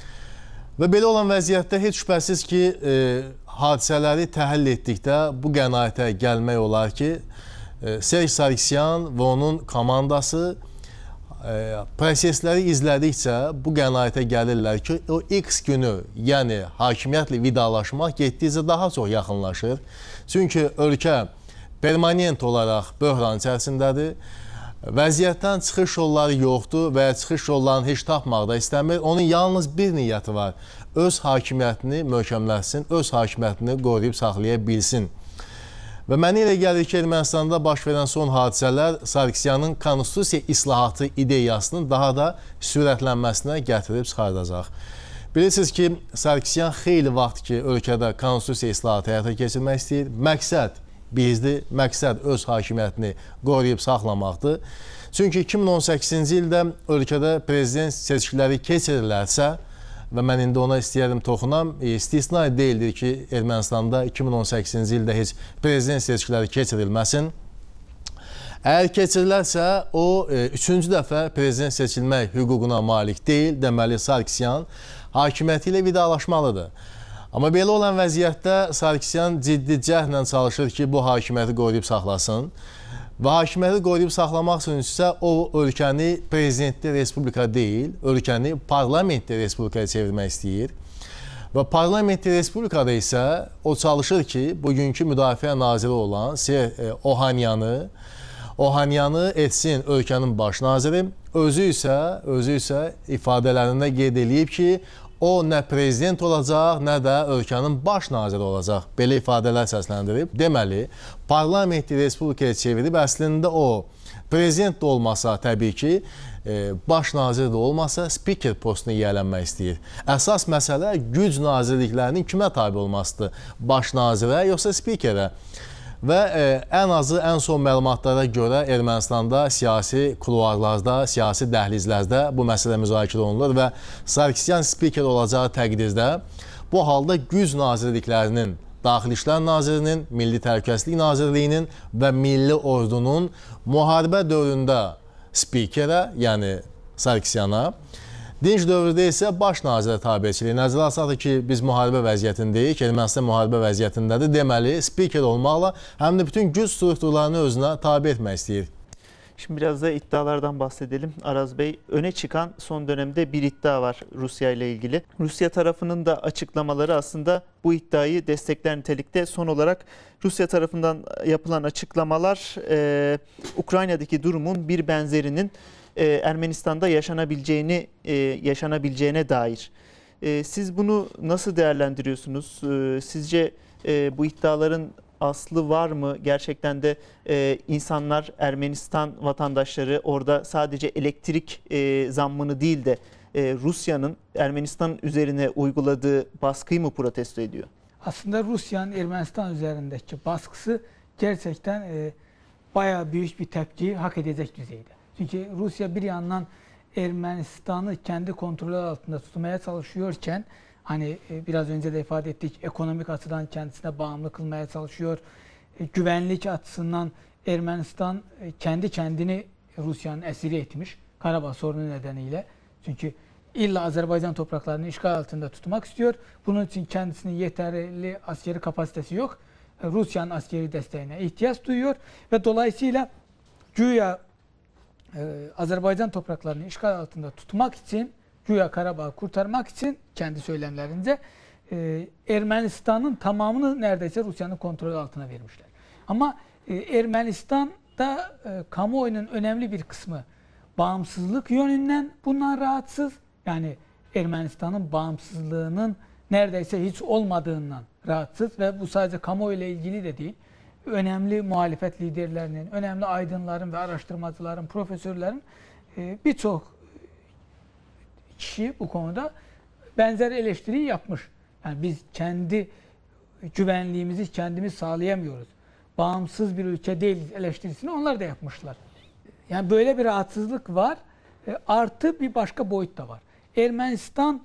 Və belə olan vəziyyətdə heç şübhəsiz ki, e, hadisələri təhlil etdikdə bu qənaətə gəlmək olar ki, e, Serj Sarkisyan və onun komandası e, prosesləri izlədikcə bu qənaətə gəlirlər ki, o X günü, yəni hakimiyyətlə vidalaşmaq getdikcə daha çox yaxınlaşır. Çünki ölkə permanent olaraq böhran içərisindədir. Vəziyyətdən çıxış yolları yoxdur və çıxış yollarını heç tapmaq da istəmir. Onun yalnız bir niyyəti var. Öz hakimiyyətini möhkəmləsin, öz hakimiyyətini qoruyub saxlaya bilsin. Və mənə elə gəlir ki, Ermənistanda baş verən son hadisələr Sarkisyanın konstitusiya islahatı ideyasının daha da sürətlənməsinə gətirib çıxardacaq. Bilirsiniz ki, Sarkisyan xeyli vaxt ki, ölkədə konstitusiya islahatı həyata keçirmək istəyir. Məqsəd bizdir, məqsəd öz hakimiyyətini qoruyub saxlamaqdır. Çünki iki min on səkkizinci ildə ölkədə prezident seçkiləri keçirilərsə və mən indi ona istəyərdim toxunam, istisna deyildir ki, Ermənistanda iki min on səkkizinci ildə heç prezident seçkiləri keçirilməsin. Əgər keçirilərsə, o üçüncü dəfə prezident seçilmək hüququna malik deyil, deməli Sarkisyan hakimiyyəti ilə vidalaşmalıdır. Amma belə olan vəziyyətdə Sarkisyan ciddi cəhdlə çalışır ki, bu hakimiyyəti qoruyub saxlasın. Və hakimiyyəti qoruyub saxlamaq üçün isə o ölkəni prezidentli respublika deyil, ölkəni parlamentli respublikaya çevirmək istəyir. Və parlamentli respublikada isə o çalışır ki, bugünkü müdafiə naziri olan Ohanyanı, Ohanyanı etsin ölkənin baş naziri, özü isə, özü isə ifadələrində qeyd edib ki, o nə prezident olacaq, nə də ölkənin baş naziri olacaq. Belə ifadələr səsləndirib. Deməli, parlamentli respublikaya çevirib, əslində o prezident də olmasa təbii ki, baş naziri də olmasa spiker postuna yiyələnmək istəyir. Əsas məsələ güc nazirliklərinin kimə tabi olmasıdır? Baş nazirə yoxsa spikerə? Və ən azı ən son məlumatlara görə Ermənistanda siyasi kuluarlarda, siyasi dəhlizlərdə bu məsələ müzakirə olunur və Sarkisyan spiker olacağı təqdirdə bu halda güc nazirliklərinin, Daxili İşlər Nazirinin, Milli Təhlükəsizlik Nazirliyinin və Milli Ordunun müharibə dövründə spikerə, yəni Sarkisyana, dinc dövrdə isə baş nazirə tabiçiliyi. Nəzərə alsaq ki, biz müharibə vəziyyətindəyik, Ermənistan müharibə vəziyyətindədir. Deməli, spiker olmaqla həm də bütün güc strukturlarını özünə tabi etmək istəyir. Şimdi biraz da iddialardan bahsedelim. Araz Bey, öne çıkan son dönemde bir iddia var Rusya ile ilgili. Rusya tarafının da açıklamaları aslında bu iddiayı destekler nitelikte. Son olarak Rusya tarafından yapılan açıklamalar e, Ukrayna'daki durumun bir benzerinin e, Ermenistan'da yaşanabileceğini e, yaşanabileceğine dair. E, siz bunu nasıl değerlendiriyorsunuz? E, sizce e, bu iddiaların aslı var mı? Gerçekten de e, insanlar, Ermenistan vatandaşları orada sadece elektrik e, zammını değil de e, Rusya'nın Ermenistan üzerine uyguladığı baskıyı mı protesto ediyor? Aslında Rusya'nın Ermenistan üzerindeki baskısı gerçekten e, bayağı büyük bir tepkiyi hak edecek düzeyde. Çünkü Rusya bir yandan Ermenistan'ı kendi kontrolü altında tutmaya çalışıyorken, hani e, biraz önce de ifade ettik, ekonomik açıdan kendisine bağımlı kılmaya çalışıyor. E, güvenlik açısından Ermenistan e, kendi kendini Rusya'nın esiri etmiş Karabağ sorunu nedeniyle. Çünkü illa Azerbaycan topraklarını işgal altında tutmak istiyor. Bunun için kendisinin yeterli askeri kapasitesi yok. E, Rusya'nın askeri desteğine ihtiyaç duyuyor ve dolayısıyla güya e, Azerbaycan topraklarını işgal altında tutmak için, güya Karabağ'ı kurtarmak için kendi söylemlerince e, Ermenistan'ın tamamını neredeyse Rusya'nın kontrolü altına vermişler. Ama e, Ermenistan'da e, kamuoyunun önemli bir kısmı bağımsızlık yönünden bundan rahatsız. Yani Ermenistan'ın bağımsızlığının neredeyse hiç olmadığından rahatsız ve bu sadece kamuoyu ile ilgili de değil. Önemli muhalefet liderlerinin, önemli aydınların ve araştırmacıların, profesörlerin e, birçok kişi bu konuda benzer eleştiriyi yapmış. Yani biz kendi güvenliğimizi kendimiz sağlayamıyoruz. Bağımsız bir ülke değiliz eleştirisini onlar da yapmışlar. Yani böyle bir rahatsızlık var. E, artı bir başka boyut da var. Ermenistan,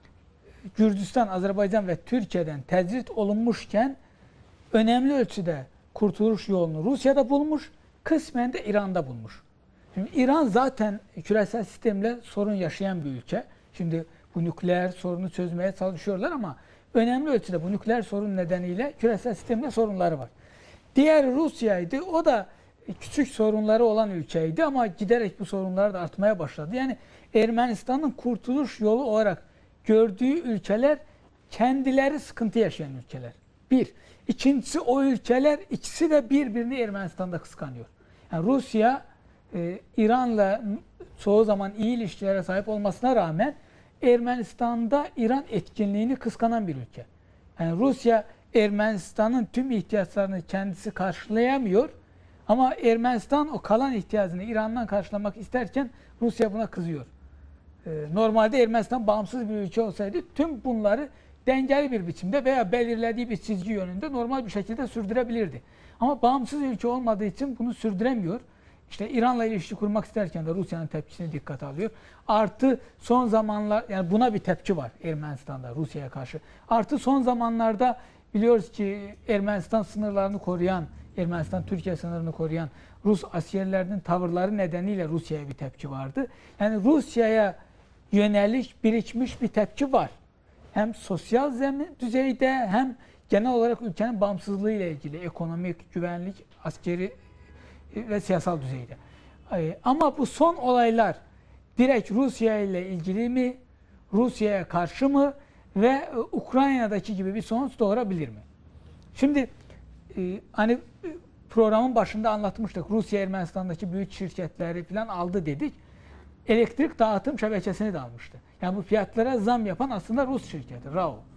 Gürcistan, Azerbaycan ve Türkiye'den tecrit olunmuşken önemli ölçüde kurtuluş yolunu Rusya'da bulmuş, kısmen de İran'da bulmuş. Şimdi İran zaten küresel sistemle sorun yaşayan bir ülke. Şimdi bu nükleer sorunu çözmeye çalışıyorlar ama önemli ölçüde bu nükleer sorun nedeniyle küresel sistemle sorunları var. Diğer Rusya'ydı. O da küçük sorunları olan ülkeydi ama giderek bu sorunlar da artmaya başladı. Yani Ermenistan'ın kurtuluş yolu olarak gördüğü ülkeler kendileri sıkıntı yaşayan ülkeler. Bir. İkincisi o ülkeler ikisi de birbirini Ermenistan'da kıskanıyor. Yani Rusya e, İran'la çoğu zaman iyi ilişkilere sahip olmasına rağmen Ermenistan'da İran etkinliğini kıskanan bir ülke. Yani Rusya Ermenistan'ın tüm ihtiyaçlarını kendisi karşılayamıyor. Ama Ermenistan o kalan ihtiyacını İran'dan karşılamak isterken Rusya buna kızıyor. Ee, normalde Ermenistan bağımsız bir ülke olsaydı tüm bunları dengeli bir biçimde veya belirlediği bir çizgi yönünde normal bir şekilde sürdürebilirdi. Ama bağımsız ülke olmadığı için bunu sürdüremiyor. İşte İran'la ilişki kurmak isterken de Rusya'nın tepkisini dikkate alıyor. Artı son zamanlar, yani buna bir tepki var Ermenistan'da Rusya'ya karşı. Artı son zamanlarda biliyoruz ki Ermenistan sınırlarını koruyan, Ermenistan-Türkiye sınırını koruyan Rus askerlerinin tavırları nedeniyle Rusya'ya bir tepki vardı. Yani Rusya'ya yönelik birikmiş bir tepki var. Hem sosyal zemin düzeyde hem genel olarak ülkenin bağımsızlığı ile ilgili ekonomik, güvenlik, askeri ve siyasal düzeyde. Ama bu son olaylar direkt Rusya ile ilgili mi, Rusya'ya karşı mı ve Ukrayna'daki gibi bir sonuç doğurabilir mi? Şimdi hani programın başında anlatmıştık. Rusya Ermenistan'daki büyük şirketleri falan aldı dedik. Elektrik dağıtım şebekesini de almıştı. Yani bu fiyatlara zam yapan aslında Rus şirketi, R A O.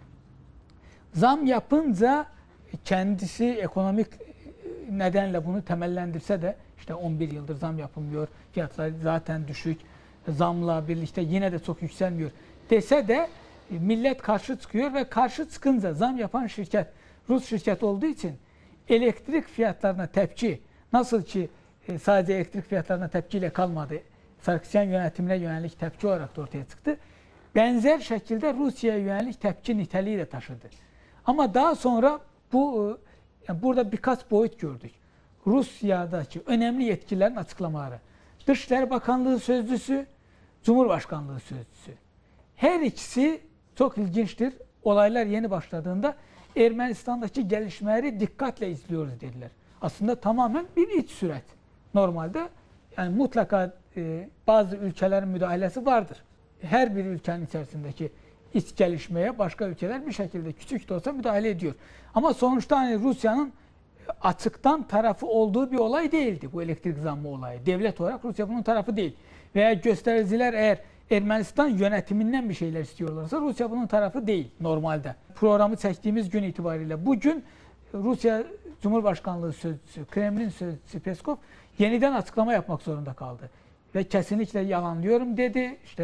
Zam yapınca kendisi ekonomik nedenle bunu temellendirse de işte on bir yıldır zam yapılmıyor, fiyatlar zaten düşük, zamla birlikte yine de çok yükselmiyor dese de millet karşı çıkıyor ve karşı çıkınca zam yapan şirket Rus şirket olduğu için elektrik fiyatlarına tepki, nasıl ki sadece elektrik fiyatlarına tepkiyle kalmadı, Sarkisyan yönetimine yönelik tepki olarak da ortaya çıktı. Benzer şekilde Rusya'ya yönelik tepki niteliği de taşıdı. Ama daha sonra bu yani burada birkaç boyut gördük. Rusya'daki önemli yetkililerin açıklamaları. Dışişleri Bakanlığı Sözcüsü, Cumhurbaşkanlığı Sözcüsü. Her ikisi çok ilginçtir. Olaylar yeni başladığında Ermenistan'daki gelişmeleri dikkatle izliyoruz dediler. Aslında tamamen bir iç süreç. Normalde yani mutlaka e, bazı ülkelerin müdahalesi vardır. Her bir ülkenin içerisindeki iç gelişmeye başka ülkeler bir şekilde küçük de olsa müdahale ediyor. Ama sonuçta hani Rusya'nın açıktan tarafı olduğu bir olay değildi bu elektrik zammı olayı. Devlet olarak Rusya bunun tarafı değil. Veya göstericiler eğer Ermenistan yönetiminden bir şeyler istiyorlarsa Rusya bunun tarafı değil normalde. Programı çektiğimiz gün itibariyle bugün Rusya Cumhurbaşkanlığı Sözcüsü, Kremlin Sözcüsü Peskov yeniden açıklama yapmak zorunda kaldı. Ve kesinlikle yalanlıyorum dedi. İşte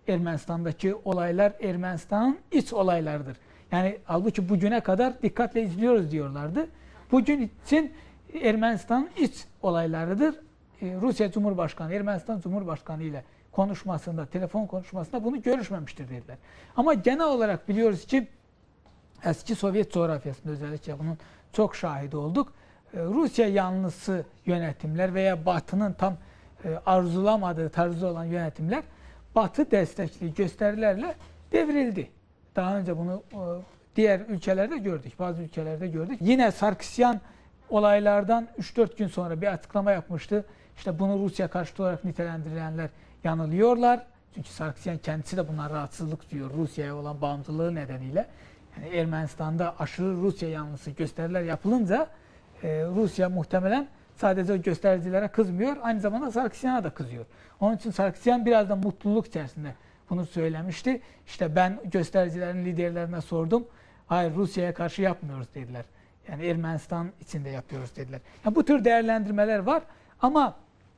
Ermənistandakı olaylar Ermənistanın iç olaylarıdır. Yani halbuki bugüne kadar dikkatle izliyoruz diyorlardı. Bugün için Ermənistanın iç olaylarıdır. Rusya Cumhurbaşkanı, Ermənistan Cumhurbaşkanı ile konuşmasında, telefon konuşmasında bunu görüşmemiştir dediler. Ama genel olarak biliyoruz ki eski Sovyet coğrafyasında özellikle bunun çok şahidi olduk. Rusya yanlısı yönetimler veya Batı'nın tam arzulamadığı tarzı olan yönetimler Batı destekli gösterilerle devrildi. Daha önce bunu diğer ülkelerde gördük, bazı ülkelerde gördük. Yine Sarkisyan olaylardan üç dört gün sonra bir açıklama yapmıştı. İşte bunu Rusya karşıtı olarak nitelendirilenler yanılıyorlar. Çünkü Sarkisyan kendisi de buna rahatsızlık duyuyor Rusya'ya olan bağımlılığı nedeniyle. Yani Ermenistan'da aşırı Rusya yanlısı gösteriler yapılınca e, Rusya muhtemelen sadece o göstericilere kızmıyor, aynı zamanda Sarkisyan'a da kızıyor. Onun için Sarkisyan biraz da mutluluk içerisinde bunu söylemişti. İşte ben göstericilerin liderlerine sordum. Hayır, Rusya'ya karşı yapmıyoruz dediler. Yani Ermenistan içinde yapıyoruz dediler. Yani bu tür değerlendirmeler var ama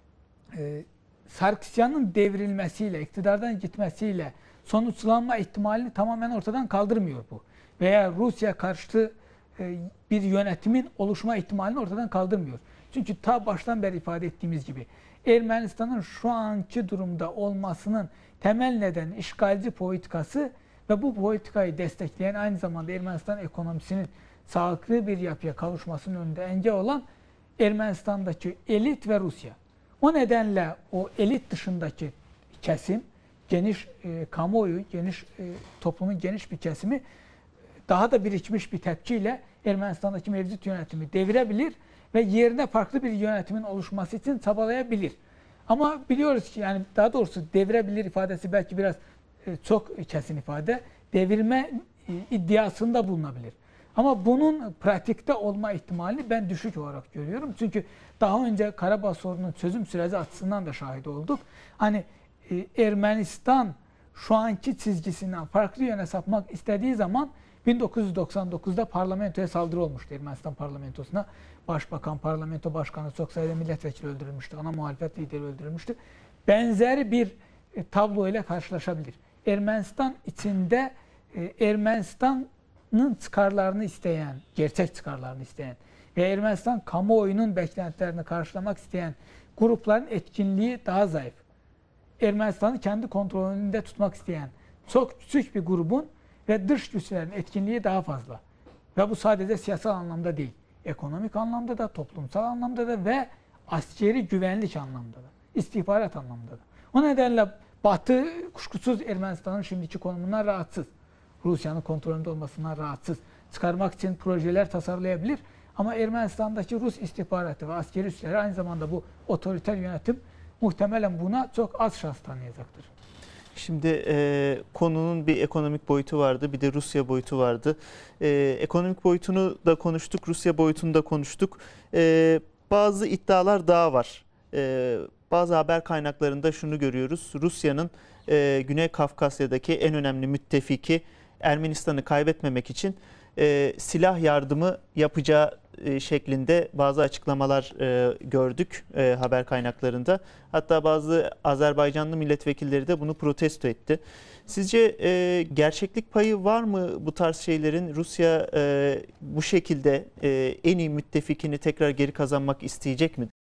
e, Sarkisyan'ın devrilmesiyle, iktidardan gitmesiyle sonuçlanma ihtimalini tamamen ortadan kaldırmıyor bu. Veya Rusya karşıtı e, bir yönetimin oluşma ihtimalini ortadan kaldırmıyor. Çünkü ta baştan beri ifade ettiğimiz gibi Ermenistan'ın şu anki durumda olmasının temel nedeni işgalci politikası ve bu politikayı destekleyen, aynı zamanda Ermenistan ekonomisinin sağlıklı bir yapıya kavuşmasının önünde engel olan Ermenistan'daki elit ve Rusya. O nedenle o elit dışındaki kesim, geniş e, kamuoyu, geniş e, toplumun geniş bir kesimi daha da birikmiş bir tepkiyle Ermenistan'daki mevcut yönetimi devirebilir ve yerine farklı bir yönetimin oluşması için çabalayabilir. Ama biliyoruz ki, yani daha doğrusu devirebilir ifadesi belki biraz e, çok kesin ifade, devirme e, iddiasında bulunabilir. Ama bunun pratikte olma ihtimalini ben düşük olarak görüyorum. Çünkü daha önce Karabağ sorununun çözüm süreci açısından da şahit olduk. Hani e, Ermenistan şu anki çizgisinden farklı yöne sapmak istediği zaman bin dokuz yüz doksan dokuzda parlamentoya saldırı olmuştu, Ermenistan parlamentosuna. Başbakan, parlamento başkanı, çok sayıda milletvekili öldürülmüştü. Ana muhalefet lideri öldürülmüştü. Benzer bir e, tablo ile karşılaşabilir. Ermenistan içinde e, Ermenistan'ın çıkarlarını isteyen, gerçek çıkarlarını isteyen ve Ermenistan kamuoyunun beklentilerini karşılamak isteyen grupların etkinliği daha zayıf. Ermenistan'ı kendi kontrolünde tutmak isteyen çok küçük bir grubun ve dış güçlerin etkinliği daha fazla. Ve bu sadece siyasal anlamda değil, ekonomik anlamda da, toplumsal anlamda da ve askeri güvenlik anlamda da, istihbarat anlamda da. O nedenle Batı kuşkusuz Ermenistan'ın şimdiki konumundan rahatsız. Rusya'nın kontrolünde olmasından rahatsız. Çıkarmak için projeler tasarlayabilir. Ama Ermenistan'daki Rus istihbaratı ve askeri üsleri, aynı zamanda bu otoriter yönetim muhtemelen buna çok az şans tanıyacaktır. Şimdi e, konunun bir ekonomik boyutu vardı, bir de Rusya boyutu vardı. E, ekonomik boyutunu da konuştuk, Rusya boyutunu da konuştuk. E, bazı iddialar daha var. E, bazı haber kaynaklarında şunu görüyoruz. Rusya'nın e, Güney Kafkasya'daki en önemli müttefiki Ermenistan'ı kaybetmemek için e, silah yardımı yapacağı e, şeklinde bazı açıklamalar e, gördük e, haber kaynaklarında. Hatta bazı Azerbaycanlı milletvekilleri de bunu protesto etti. Sizce e, gerçeklik payı var mı bu tarz şeylerin? Rusya e, bu şekilde e, en iyi müttefikini tekrar geri kazanmak isteyecek mi?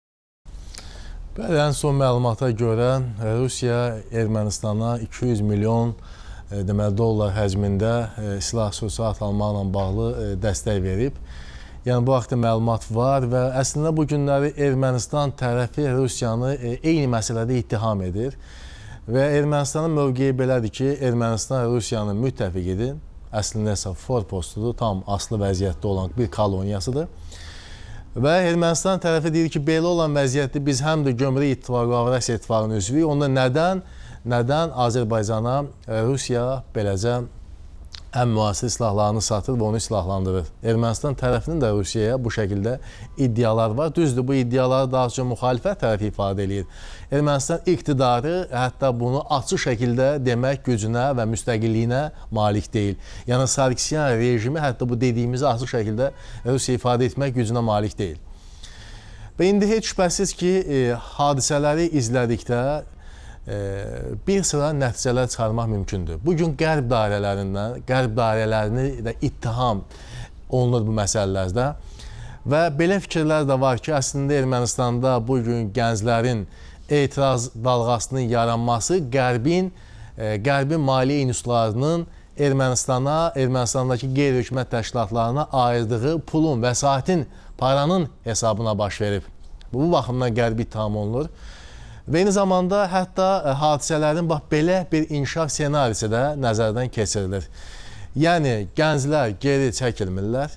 En son məlumata görə Rusiya Ermənistana iki yüz milyon deməli, dollar həcmində silah-sursat almaqla bağlı dəstək verib. Yəni bu haqda məlumat var və əslində bu günləri Ermənistan tərəfi Rusiyanı eyni məsələdə ittiham edir. Və Ermənistanın mövqeyi belədir ki, Ermənistan Rusiyanın müttəfiqidir. Əslində isə forpostudur, tam asılı vəziyyətdə olan bir koloniyasıdır. Və Ermənistan tərəfi deyir ki, belə olan vəziyyətdə biz həm də Gömrük İttifaqı və Avrasiya İttifaqının üzvüyük. Onda nədən, nədən Azərbaycana Rusiya beləcə ən müasir silahlarını satır və onu silahlandırır? Ermənistan tərəfinin də Rusiyaya bu şəkildə iddialar var. Düzdür, bu iddiaları daha çox müxalifət tərəfi ifadə edir. Ermənistan iqtidarı hətta bunu açıq şəkildə demək gücünə və müstəqilliyinə malik deyil. Yəni Sarkisyan rejimi hətta bu dediyimizi açıq şəkildə Rusiya ifadə etmək gücünə malik deyil. Və indi heç şübhəsiz ki, e, hadisələri izlədikdə bir sıra nəticələr çıxarmaq mümkündür. Bugün qərb dairələrindən, qərb dairələrini də ittiham olunur bu məsələlərdə və belə fikirlər də var ki, əslində Ermənistanda bugün gənclərin etiraz dalğasının yaranması qərbin, qərbin maliyyə institutlarının Ermənistana, Ermənistandakı qeyri-hökumət təşkilatlarına ayırdığı pulun, vəsaitin, paranın hesabına baş verib. Bu baxımdan qərbi ittiham olunur. Və eyni zamanda hətta hadisələrin bax belə bir inkişaf senarisi də nəzərdən keçirilir. Yəni gənclər geri çəkilmirlər,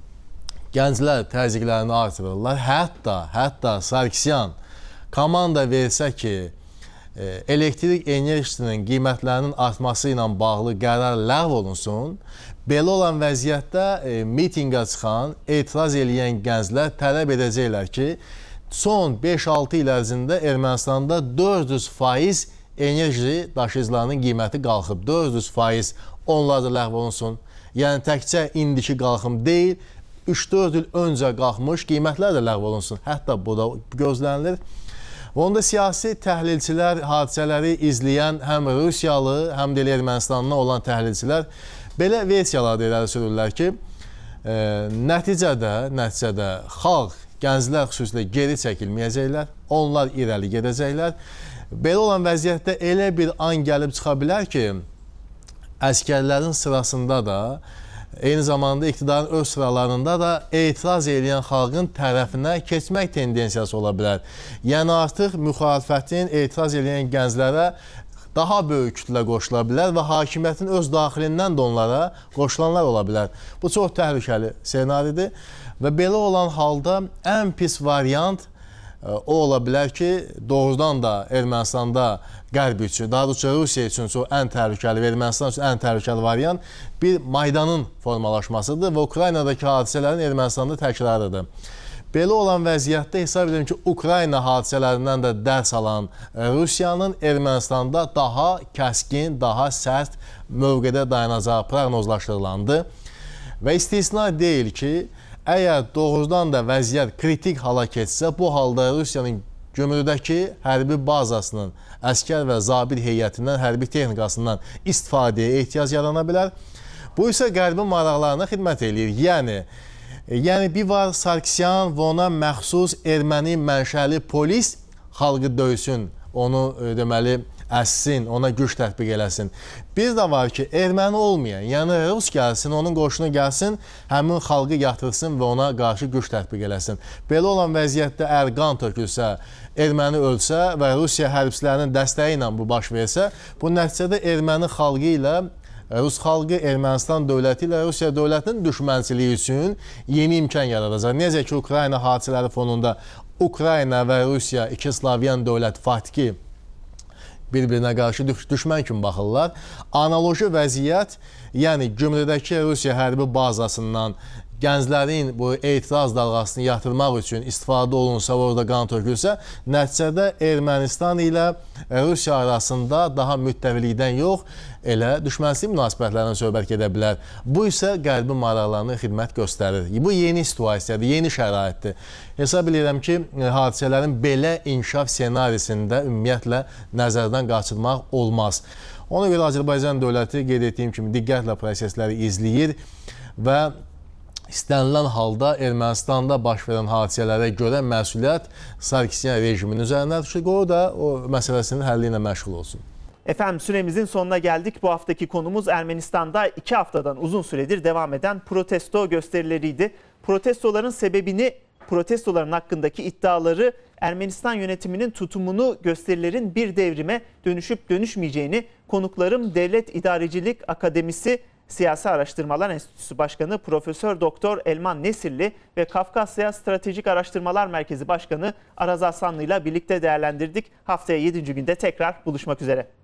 gənclər təzyiqlərini artırırlar. Hətta, hətta Sarkisyan komanda versə ki, elektrik enerjisinin qiymətlərinin artması ilə bağlı qərar ləğv olunsun, belə olan vəziyyətdə mitinqə çıxan, etiraz eləyən gənclər tələb edəcəklər ki, son beş altı il ərzində Ermənistanda dörd yüz faiz enerji daşıyıcılarının qiyməti qalxıb. dörd yüz faiz onlar da ləğv olunsun. Yəni təkcə indiki qalxım deyil, üç dörd il öncə qalxmış qiymətlər də ləğv olunsun. Hətta bu da gözlənilir. Onda siyasi təhlilçilər, hadisələri izləyən həm Rusiyalı, həm də Ermənistanlı olan təhlilçilər belə versiyalar da irəli sürürlər ki, e, nəticədə, nəticədə xalq, gənclər xüsusilə geri çəkilməyəcəklər, onlar irəli gedəcəklər. Belə olan vəziyyətdə elə bir an gəlib çıxa bilər ki, əskərlərin sırasında da, eyni zamanda iktidarın öz sıralarında da etiraz edən xalqın tərəfinə keçmək tendensiyası ola bilər. Yəni artıq müxalifətin etiraz edən gənclərə daha böyük kütlə qoşula bilər və hakimiyyətin öz daxilindən də onlara qoşulanlar ola bilər. Bu çox təhlükəli senaridir. Və belə olan halda ən pis variant o ola bilər ki, doğrudan da Ermənistanda qərb üçün, daha doğrusu Rusiya üçün ən təhlükəli və Ermənistan üçün ən təhlükəli variant bir Maydanın formalaşmasıdır və Ukraynadakı hadisələrin Ermənistanda təkrarıdır. Belə olan vəziyyətdə hesab edirəm ki, Ukrayna hadisələrindən də dərs alan Rusiyanın Ermənistanda daha kəskin, daha sərt mövqedə dayanacağı proqnozlaşdırılandı və istisna deyil ki, əgər doğrudan da vəziyyət kritik hala keçsə, bu halda Rusiyanın Gümrüdəki hərbi bazasının əskər və zabit heyətindən, hərbi texnikasından istifadəyə ehtiyac yarana bilər. Bu isə qərbin maraqlarına xidmət edir. Yəni, yəni bir var Sarkisyan və ona məxsus erməni mənşəli polis xalqı döysün, onu deməli əssin, ona güc tətbiq eləsin. Bir də var ki, erməni olmayan, yəni Rus gəlsin, onun qoşunu gəlsin, həmin xalqı yatırsın və ona qarşı güc tətbiq eləsin. Belə olan vəziyyətdə əgər qan tökülsə, erməni ölsə və Rusiya hərbçilərinin dəstəyi ilə bu baş versə, bu nəticədə erməni xalqı ilə Rus xalqı Ermənistan dövləti ilə Rusiya dövlətinin düşmənçiliyi üçün yeni imkan yaradacaq. Necə ki, Ukrayna hadisələri fonunda Ukrayna və Rusiya iki Slavyan dövlət faktiki bir-birinə qarşı düşmən kimi baxırlar. Analoji vəziyyət, yəni Gümrüdəki Rusiya hərbi bazasından gənclərin bu etiraz dalğasını yatırmaq üçün istifadə olunsa, orada qan tökülsə, nəticədə Ermənistan ilə Rusiya arasında daha müttəfiqlikdən yox, elə düşmənçilik münasibətlərindən söhbət gedə bilər. Bu isə qərbin maraqlarına xidmət göstərir. Bu yeni situasiyadır, yeni şəraitdir. Hesab edirəm ki, hadisələrin belə inkişaf senarisində ümumiyyətlə nəzərdən qaçırmaq olmaz. Ona görə Azərbaycan dövləti qeyd etdiyim kimi diqqətlə prosesləri izləyir və İstənilən halda Ermənistanda baş verən hadisələrə görə məsuliyyət Sarkisyan rejiminin üzərinə düşür. O da o məsələsinin həlli ilə məşğul olsun. Efendim süremizin sonuna geldik. Bu haftaki konumuz Ermenistan'da iki haftadan uzun süredir devam eden protesto gösterileriydi. Protestoların sebebini, protestoların hakkındaki iddiaları, Ermenistan yönetiminin tutumunu, gösterilerin bir devrime dönüşüp dönüşmeyeceğini konuklarım Devlet İdarecilik Akademisi Siyasi Araştırmalar Enstitüsü Başkanı Profesör Doktor Elman Nesirli ve Kafkasya Stratejik Araştırmalar Merkezi Başkanı Araz Aslanlı ile birlikte değerlendirdik. Haftaya yedinci günde tekrar buluşmak üzere.